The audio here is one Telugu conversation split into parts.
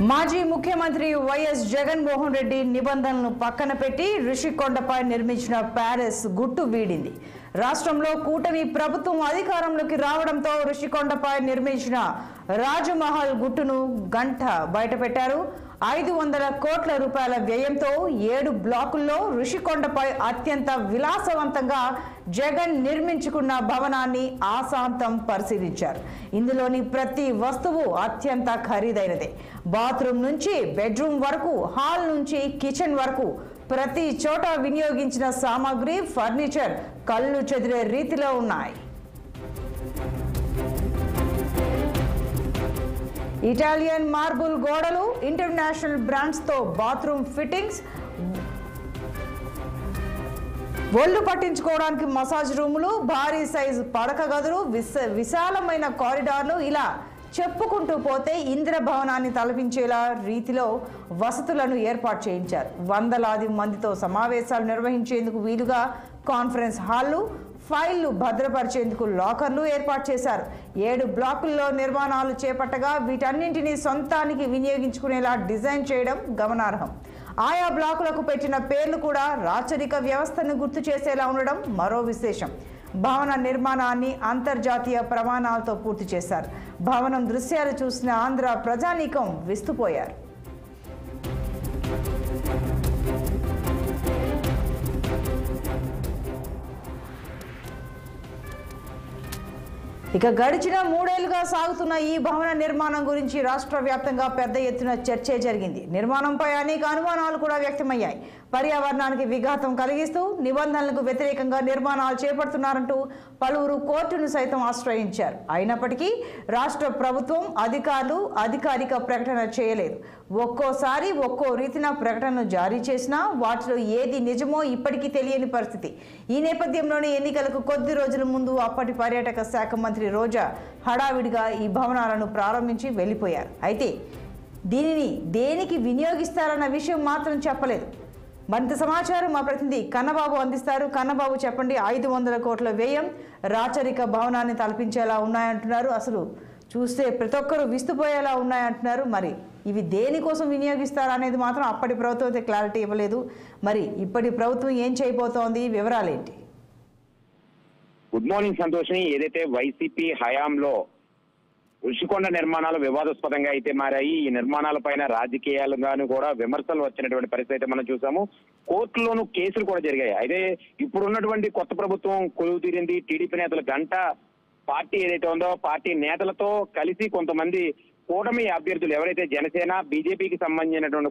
మాజీ ముఖ్యమంత్రి వైఎస్ జగన్మోహన్ రెడ్డి నిబంధనలను పక్కన పెట్టి ఋషికొండపై నిర్మించిన ప్యాలెస్ గుట్టు వీడింది. రాష్ట్రంలో కూటమి ప్రభుత్వం అధికారంలోకి రావడంతో ఋషికొండపై నిర్మించిన రాజమహల్ గుట్టును గంట బయటపెట్టారు. 500 కోట్ల రూపాయల వ్యయంతో 7 బ్లాకుల్లో ఋషికొండపై అత్యంత విలాసవంతంగా జగన్ నిర్మించుకున్న భవనాన్ని ఆశాంతం పరిశీలించారు. ఇందులోని ప్రతి వస్తువు అత్యంత ఖరీదైనదే. బాత్రూమ్ నుంచి బెడ్రూమ్ వరకు, హాల్ నుంచి కిచెన్ వరకు ప్రతి చోట వినియోగించిన సామాగ్రి, ఫర్నిచర్ కళ్ళు చెదిరే రీతిలో ఉన్నాయి. ఇటాలియన్ మార్బుల్ గోడలు, ఇంటర్నేషనల్ బ్రాండ్స్ తో బాత్రూమ్ ఫిట్టింగ్స్, ఒళ్ళు పట్టించుకోవడానికి మసాజ్ రూములు, భారీ సైజు పడక గదులు, విశాలమైన కారిడార్లు, ఇలా చెప్పుకుంటూ పోతే ఇంద్రభవనాన్ని తలపించేలా రీతిలో వసతులను ఏర్పాటు చేయించారు. వందలాది మందితో సమావేశాలు నిర్వహించేందుకు వీలుగా కాన్ఫరెన్స్ హాళ్లు, ఫైళ్లు భద్రపరిచేందుకు లాకర్లు ఏర్పాటు చేశారు. 7 బ్లాకుల్లో నిర్మాణాలు చేపట్టగా వీటన్నింటినీ సొంతానికి వినియోగించుకునేలా డిజైన్ చేయడం గమనార్హం. ఆయా బ్లాకులకు పెట్టిన పేర్లు కూడా రాచరిక వ్యవస్థను గుర్తు చేసేలా ఉండడం మరో విశేషం. భవన నిర్మాణాన్ని అంతర్జాతీయ ప్రమాణాలతో పూర్తి చేశారు. భవనం దృశ్యాలు చూసిన ఆంధ్ర ప్రజానీకం విస్తుపోయారు. ఇక గడిచిన 3 ఏళ్లుగా సాగుతున్న ఈ భవన నిర్మాణం గురించి రాష్ట్ర వ్యాప్తంగా పెద్ద ఎత్తున చర్చే జరిగింది. నిర్మాణంపై అనేక అనుమానాలు కూడా వ్యక్తమయ్యాయి. పర్యావరణానికి విఘాతం కలిగిస్తూ నిబంధనలకు వ్యతిరేకంగా నిర్మాణాలు చేపడుతున్నారంటూ పలువురు కోర్టును సైతం ఆశ్రయించారు. అయినప్పటికీ రాష్ట్ర ప్రభుత్వం అధికారులు అధికారిక ప్రకటన చేయలేదు. ఒక్కోసారి ఒక్కో రీతిన ప్రకటనలు జారీ చేసినా వాటిలో ఏది నిజమో ఇప్పటికీ తెలియని పరిస్థితి. ఈ నేపథ్యంలోనే ఎన్నికలకు కొద్ది రోజుల ముందు అప్పటి పర్యాటక శాఖ మంత్రి రోజా హడావిడిగా ఈ భవనాలను ప్రారంభించి వెళ్ళిపోయారు. అయితే దీనిని దేనికి వినియోగిస్తారన్న విషయం మాత్రం చెప్పలేదు. మరింత సమాచారం మా ప్రతినిధి కన్నబాబు అందిస్తారు. కన్నబాబు, చెప్పండి. 500 కోట్ల వ్యయం, రాచరిక భవనాన్ని తలపించేలా ఉన్నాయంటున్నారు. అసలు చూస్తే ప్రతి ఒక్కరూ విస్తుపోయేలా ఉన్నాయంటున్నారు. మరి ఇవి దేనికోసం వినియోగిస్తారు అనేది మాత్రం అప్పటి ప్రభుత్వం అయితే క్లారిటీ ఇవ్వలేదు. మరి ఇప్పటి ప్రభుత్వం ఏం చేయబోతోంది, వివరాలేంటి? Good morning Santoshini. ఏదైతే వైసీపీ హయాంలో ఋషికొండ నిర్మాణాలు వివాదాస్పదంగా అయితే మారాయి. ఈ నిర్మాణాల పైన రాజకీయాలుగాను కూడా విమర్శలు వచ్చినటువంటి పరిస్థితి అయితే మనం చూసాము. కోర్టులోనూ కేసులు కూడా జరిగాయి. అయితే ఇప్పుడున్నటువంటి కొత్త ప్రభుత్వం కొలువు తీరింది. టీడీపీ నేతల గంట పార్టీ ఏదైతే ఉందో పార్టీ నేతలతో కలిసి కొంతమంది కూటమి అభ్యర్థులు ఎవరైతే జనసేన, బీజేపీకి సంబంధించినటువంటి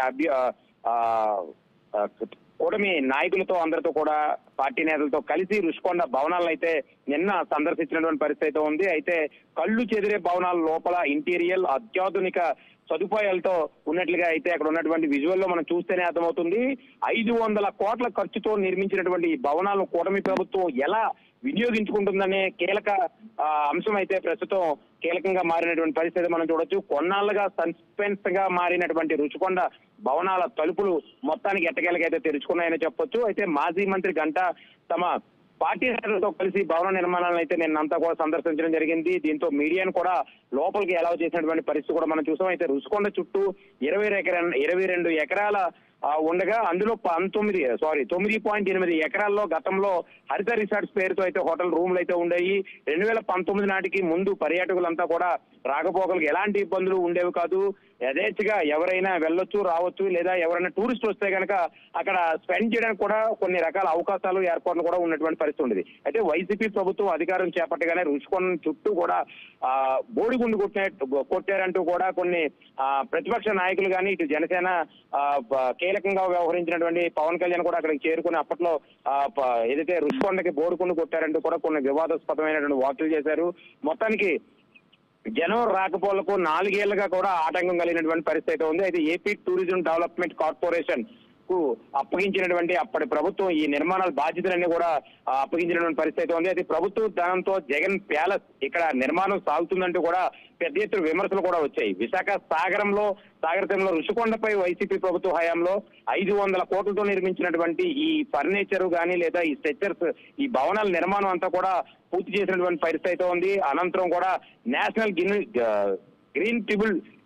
కూటమి నాయకులతో అందరితో కూడా పార్టీ నేతలతో కలిసి ఋషికొండ భవనాలను అయితే నిన్న సందర్శించినటువంటి పరిస్థితి ఉంది. అయితే కళ్ళు చెదిరే భవనాల లోపల ఇంటీరియల్ అత్యాధునిక సదుపాయాలతో ఉన్నట్లుగా అయితే అక్కడ ఉన్నటువంటి విజువల్లో మనం చూస్తేనే అర్థమవుతుంది. 500 కోట్ల ఖర్చుతో నిర్మించినటువంటి ఈ భవనాలను కూటమి ప్రభుత్వం ఎలా వినియోగించుకుంటుందనే కీలక అంశం అయితే ప్రస్తుతం కీలకంగా మారినటువంటి పరిస్థితి మనం చూడొచ్చు. కొన్నాళ్లుగా సస్పెన్స్ గా మారినటువంటి ఋషికొండ భవనాల తలుపులు మొత్తానికి ఎట్టకేలకైతే తెరుచుకున్నాయని చెప్పొచ్చు. అయితే మాజీ మంత్రి గంట తమ పార్టీ నేతలతో కలిసి భవన నిర్మాణాలను అయితే నిన్నంతా కూడా సందర్శించడం జరిగింది. దీంతో మీడియాను కూడా లోపలికి అలౌ చేసినటువంటి పరిస్థితి కూడా మనం చూసాం. అయితే ఋషికొండ చుట్టూ 22 ఎకరాల ఉండగా అందులో 9.8 ఎకరాల్లో గతంలో హరిత రిసార్ట్స్ పేరుతో అయితే హోటల్ రూమ్లు అయితే ఉండేవి. 2019 నాటికి ముందు పర్యాటకులంతా కూడా రాకపోకలకు ఎలాంటి ఇబ్బందులు ఉండేవి కాదు. యథేచ్ఛగా ఎవరైనా వెళ్ళొచ్చు, రావచ్చు, లేదా ఎవరైనా టూరిస్ట్ వస్తే కనుక అక్కడ స్పెండ్ చేయడానికి కూడా కొన్ని రకాల అవకాశాలు ఏర్పాట్లు కూడా ఉన్నటువంటి పరిస్థితి ఉండేది. అయితే వైసీపీ ప్రభుత్వం అధికారం చేపట్టగానే ఋషికొండ చుట్టూ కూడా బోడిగుండు కొట్టారంటూ కూడా కొన్ని ప్రతిపక్ష నాయకులు కానీ ఇటు జనసేన కీలకంగా వ్యవహరించినటువంటి పవన్ కళ్యాణ్ కూడా అక్కడికి చేరుకుని అప్పట్లో ఏదైతే ఋషికొండకి బోడిగుండు కొట్టారంటూ కూడా కొన్ని వివాదాస్పదమైనటువంటి వ్యాఖ్యలు చేశారు. మొత్తానికి జనం రాకపోకలకు 4 ఏళ్లుగా కూడా ఆటంకం కలిగినటువంటి పరిస్థితి ఉంది. అయితే ఏపీ టూరిజం డెవలప్మెంట్ కార్పొరేషన్ కు అప్పగించినటువంటి అప్పటి ప్రభుత్వం ఈ నిర్మాణాల బాధ్యతలన్నీ కూడా అప్పగించినటువంటి పరిస్థితి ఉంది. అయితే ప్రభుత్వ ధనంతో జగన్ ప్యాలెస్ ఇక్కడ నిర్మాణం సాగుతుందంటూ కూడా పెద్ద ఎత్తున విమర్శలు కూడా వచ్చాయి. విశాఖ సాగరతంలో ఋషికొండపై వైసీపీ ప్రభుత్వ హయాంలో 500 కోట్లతో నిర్మించినటువంటి ఈ ఫర్నిచర్ కానీ లేదా ఈ స్ట్రక్చర్స్, ఈ భవనాల నిర్మాణం అంతా కూడా పూర్తి చేసినటువంటి పరిస్థితి ఉంది. అనంతరం కూడా నేషనల్ గ్రీన్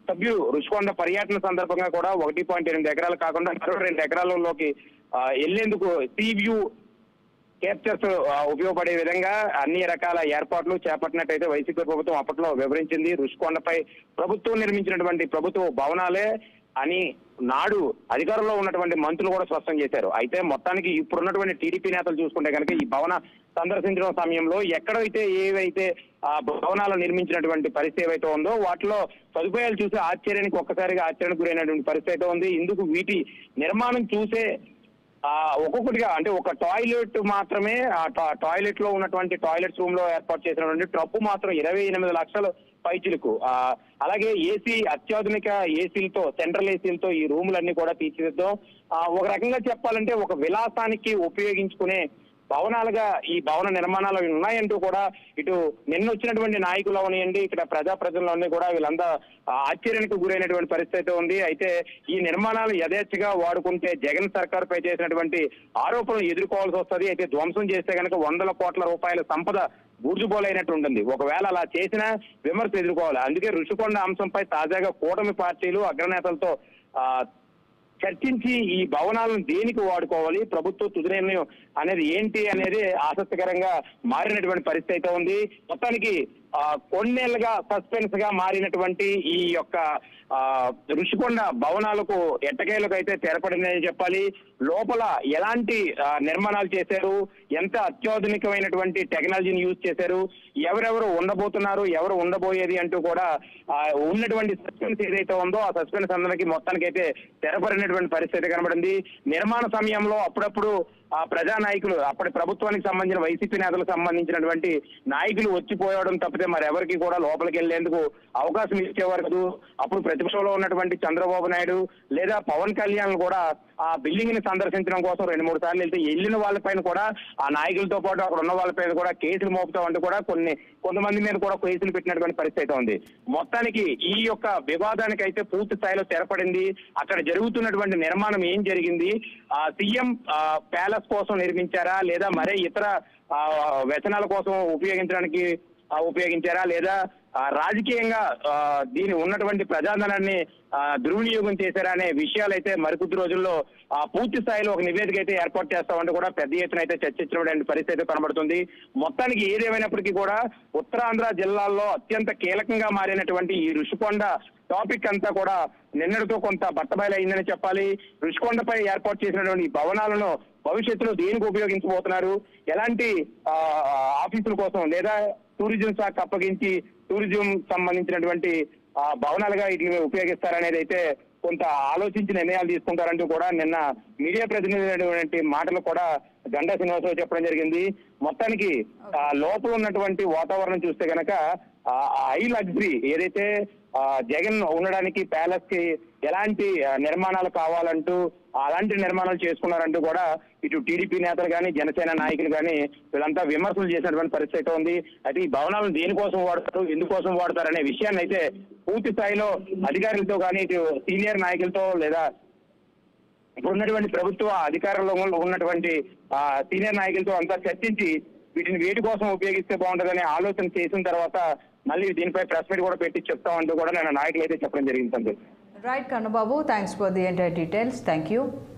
సభ్యులు రుషికొండ పర్యటన సందర్భంగా కూడా 1.8 ఎకరాలు కాకుండా మరో 2 ఎకరాలలోకి వెళ్లేందుకు సీ వ్యూ క్యాప్చర్స్ ఉపయోగపడే విధంగా అన్ని రకాల ఏర్పాట్లు చేపట్టినట్టయితే వైసీపీ ప్రభుత్వం అప్పట్లో వివరించింది. రుషికొండపై ప్రభుత్వం నిర్మించినటువంటి ప్రభుత్వ భవనాలే అని నాడు అధికారంలో ఉన్నటువంటి మంత్రులు కూడా స్పష్టం చేశారు. అయితే మొత్తానికి ఇప్పుడున్నటువంటి టీడీపీ నేతలు చూసుకుంటే కనుక ఈ భవన సందర్శించడం సమయంలో ఎక్కడైతే ఏవైతే ఆ భవనాలు నిర్మించినటువంటి పరిస్థితి ఏవైతే ఉందో వాటిలో సదుపాయాలు చూసి ఒక్కసారిగా ఆశ్చర్యానికి గురైనటువంటి పరిస్థితి ఉంది. ఇందుకు వీటి నిర్మాణం చూసే ఒక్కొక్కటిగా అంటే ఒక టాయిలెట్ మాత్రమే టాయిలెట్ లో ఉన్నటువంటి టాయిలెట్స్ రూమ్ లో ఏర్పాటు చేసినటువంటి ట్రప్పు మాత్రం 28 లక్షల పైచిలకు. అలాగే ఏసీ అత్యాధునిక ఏసీలతో సెంట్రల్ ఏసీలతో ఈ రూములన్నీ కూడా తీర్చిదిద్దాం. ఒక రకంగా చెప్పాలంటే ఒక విలాసానికి ఉపయోగించుకునే భవనాలుగా ఈ భవన నిర్మాణాలు ఉన్నాయంటూ కూడా ఇటు నిన్న వచ్చినటువంటి నాయకులు అవనియండి, ఇక్కడ ప్రజాప్రతినిధులన్నీ కూడా వీళ్ళంతా ఆశ్చర్యానికి గురైనటువంటి పరిస్థితి ఉంది. అయితే ఈ నిర్మాణాలు యథేచ్ఛగా వాడుకుంటే జగన్ సర్కార్ పై చేసినటువంటి ఆరోపణలు ఎదుర్కోవాల్సి వస్తుంది. అయితే ధ్వంసం చేస్తే కనుక 100 కోట్ల రూపాయల సంపద బూర్జుబోలైనట్టు ఉంటుంది. ఒకవేళ అలా చేసినా విమర్శ ఎదుర్కోవాలి. అందుకే రుషికొండ అంశంపై తాజాగా కూటమి పార్టీలు అగ్రనేతలతో చర్చించి ఈ భవనాలను దేనికి వాడుకోవాలి, ప్రభుత్వ తుది నిర్ణయం అనేది ఏంటి అనేది ఆసక్తికరంగా మారినటువంటి పరిస్థితి అయితే ఉంది. మొత్తానికి కొన్నేళ్లుగా సస్పెన్స్ గా మారినటువంటి ఈ యొక్క రుషికొండ భవనాలకు ఎట్టకేలకు అయితే తెరపడిందని చెప్పాలి. లోపల ఎలాంటి నిర్మాణాలు చేశారు, ఎంత అత్యాధునికమైనటువంటి టెక్నాలజీని యూజ్ చేశారు, ఎవరెవరు ఉండబోతున్నారు, ఎవరు ఉండబోయేది అంటూ కూడా ఉన్నటువంటి సస్పెన్స్ ఏదైతే ఉందో ఆ సస్పెన్స్ అందరికి మొత్తానికి అయితే తెరపడినటువంటి పరిస్థితి కనబడింది. నిర్మాణ సమయంలో అప్పుడప్పుడు ప్రజానాయకులు అప్పటి ప్రభుత్వానికి సంబంధించిన వైసీపీ నేతలకు సంబంధించినటువంటి నాయకులు వచ్చిపోవడం తప్పితే మరెవరికి కూడా లోపలికి వెళ్లేందుకు అవకాశం ఇచ్చేవారు కాదు. అప్పుడు ప్రతిపక్షంలో ఉన్నటువంటి చంద్రబాబు నాయుడు లేదా పవన్ కళ్యాణ్ కూడా ఆ బిల్డింగ్ ని సందర్శించడం కోసం 2-3 సార్లు వెళ్తే వెళ్ళిన వాళ్ళపైన కూడా ఆ నాయకులతో పాటు అక్కడ ఉన్న వాళ్ళపైన కూడా కేసులు మోపుతామంటూ కూడా కొంతమంది మీద కూడా కేసులు పెట్టినటువంటి పరిస్థితి ఉంది. మొత్తానికి ఈ యొక్క వివాదానికి అయితే పూర్తి స్థాయిలో తెరపడింది. అక్కడ జరుగుతున్నటువంటి నిర్మాణం ఏం జరిగింది, సీఎం ప్యాలెస్ కోసం నిర్మించారా లేదా మరే ఇతర వ్యసనాల కోసం ఉపయోగించారా లేదా రాజకీయంగా దీని ఉన్నటువంటి ప్రజాధనాన్ని దుర్వినియోగం చేశారా అనే విషయాలు అయితే మరికొద్ది రోజుల్లో పూర్తి స్థాయిలో ఒక నివేదిక అయితే ఏర్పాటు చేస్తామంటే కూడా పెద్ద ఎత్తున అయితే చర్చించడం పరిస్థితి కనబడుతుంది. మొత్తానికి ఏదేమైనప్పటికీ కూడా ఉత్తరాంధ్ర జిల్లాల్లో అత్యంత కీలకంగా మారినటువంటి ఈ రుషికొండ టాపిక్ అంతా కూడా నిన్నటితో కొంత బట్టబయలు అయిందని చెప్పాలి. రుషికొండపై ఏర్పాటు చేసినటువంటి భవనాలను భవిష్యత్తులో దేనికి ఉపయోగించబోతున్నారు, ఎలాంటి ఆఫీసుల కోసం లేదా టూరిజం శాఖ అప్పగించి టూరిజం సంబంధించినటువంటి భవనాలుగా వీటిని ఉపయోగిస్తారనేది అయితే కొంత ఆలోచించి నిర్ణయాలు తీసుకుంటారంటూ కూడా నిన్న మీడియా ప్రతినిధి మాటలు కూడా గంటా శ్రీనివాసరావు చెప్పడం జరిగింది. మొత్తానికి లోపల ఉన్నటువంటి వాతావరణం చూస్తే కనుక హై లగ్జరీ ఏదైతే జగన్ ఉండడానికి ప్యాలెస్ కి ఎలాంటి నిర్మాణాలు కావాలంటూ అలాంటి నిర్మాణాలు చేసుకున్నారంటూ కూడా ఇటు టీడీపీ నేతలు కానీ జనసేన నాయకులు కానీ వీళ్ళంతా విమర్శలు చేసినటువంటి పరిస్థితి ఉంది. అయితే ఈ భవనాలను దేనికోసం వాడతారు, ఎందుకోసం వాడతారు అనే విషయాన్ని అయితే పూర్తి స్థాయిలో అధికారులతో కానీ ఇటు సీనియర్ నాయకులతో లేదా ఇప్పుడు ఉన్నటువంటి ప్రభుత్వ అధికారంలో ఉన్నటువంటి సీనియర్ నాయకులతో అంతా చర్చించి వీటిని వేటి కోసం ఉపయోగిస్తే బాగుంటుందనే ఆలోచన చేసిన తర్వాత మళ్ళీ దీనిపై ప్రెస్ మీట్ కూడా పెట్టి చెప్తామంటూ కూడా నేను నాయకులు అయితే చెప్పడం జరిగింది. Right Kannababu, thanks for the entire details. Thank you.